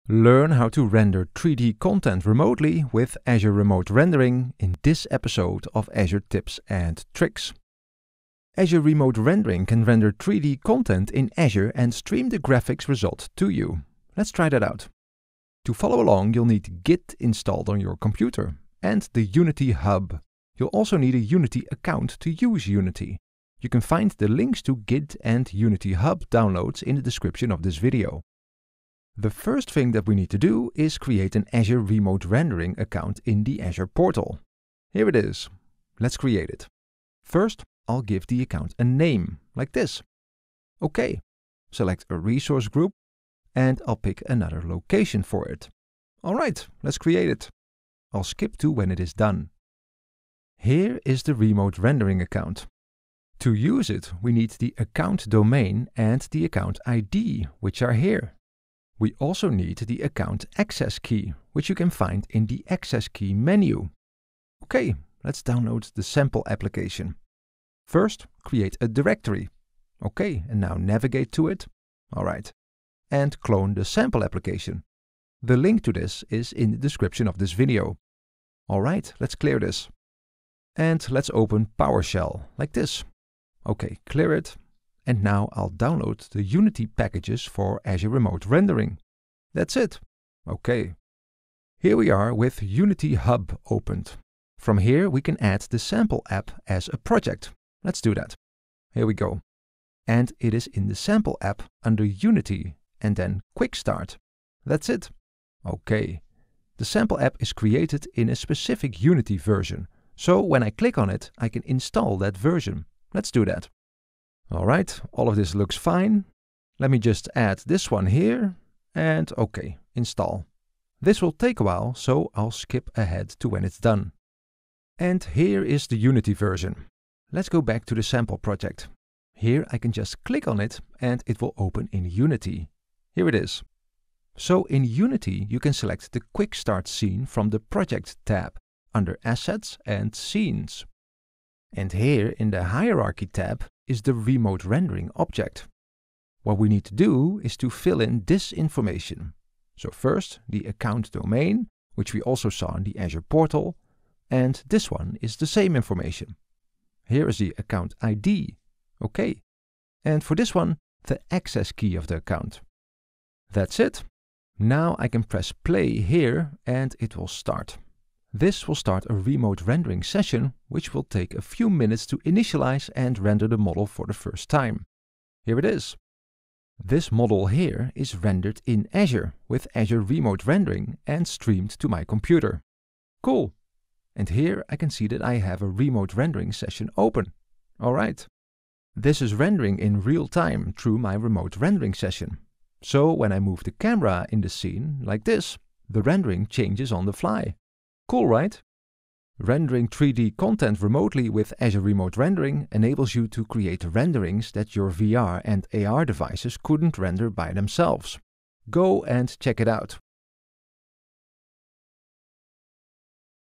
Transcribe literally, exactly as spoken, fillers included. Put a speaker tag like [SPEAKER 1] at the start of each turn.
[SPEAKER 1] Learn how to render three D content remotely with Azure Remote Rendering in this episode of Azure Tips and Tricks. Azure Remote Rendering can render three D content in Azure and stream the graphics result to you. Let's try that out. To follow along, you'll need Git installed on your computer and the Unity Hub. You'll also need a Unity account to use Unity. You can find the links to Git and Unity Hub downloads in the description of this video. The first thing that we need to do is create an Azure Remote Rendering account in the Azure portal. Here it is. Let's create it. First, I'll give the account a name, like this. OK. Select a resource group, and I'll pick another location for it. All right, let's create it. I'll skip to when it is done. Here is the Remote Rendering account. To use it, we need the account domain and the account I D, which are here. We also need the account access key, which you can find in the access key menu. Okay, let's download the sample application. First, create a directory. Okay, and now navigate to it. All right. And clone the sample application. The link to this is in the description of this video. All right, let's clear this. And let's open PowerShell, like this. Okay, clear it. And now I'll download the Unity packages for Azure Remote Rendering. That's it. Okay. Here we are with Unity Hub opened. From here we can add the sample app as a project. Let's do that. Here we go. And it is in the sample app under Unity and then Quick Start. That's it. Okay. The sample app is created in a specific Unity version. So when I click on it, I can install that version. Let's do that. All right, all of this looks fine. Let me just add this one here and OK, install. This will take a while, so I'll skip ahead to when it's done. And here is the Unity version. Let's go back to the sample project. Here I can just click on it and it will open in Unity. Here it is. So in Unity you can select the Quick Start scene from the Project tab under Assets and Scenes. And here in the Hierarchy tab is the Remote Rendering object. What we need to do is to fill in this information. So first, the account domain, which we also saw in the Azure portal, and this one is the same information. Here is the account I D. OK. And for this one, the access key of the account. That's it. Now I can press play here and it will start. This will start a remote rendering session, which will take a few minutes to initialize and render the model for the first time. Here it is. This model here is rendered in Azure with Azure Remote Rendering and streamed to my computer. Cool. And here I can see that I have a remote rendering session open. All right. This is rendering in real time through my remote rendering session. So when I move the camera in the scene like this, the rendering changes on the fly. Cool, right? Rendering three D content remotely with Azure Remote Rendering enables you to create renderings that your V R and A R devices couldn't render by themselves. Go and check it out.